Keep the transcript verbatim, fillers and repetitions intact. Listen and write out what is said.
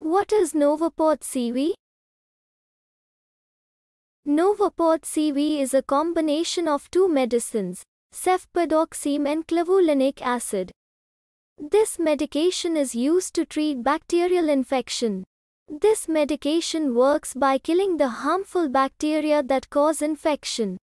What is Novapod-C V? Novapod-C V is a combination of two medicines, Cefpodoxime and Clavulanic acid. This medication is used to treat bacterial infection. This medication works by killing the harmful bacteria that cause infection.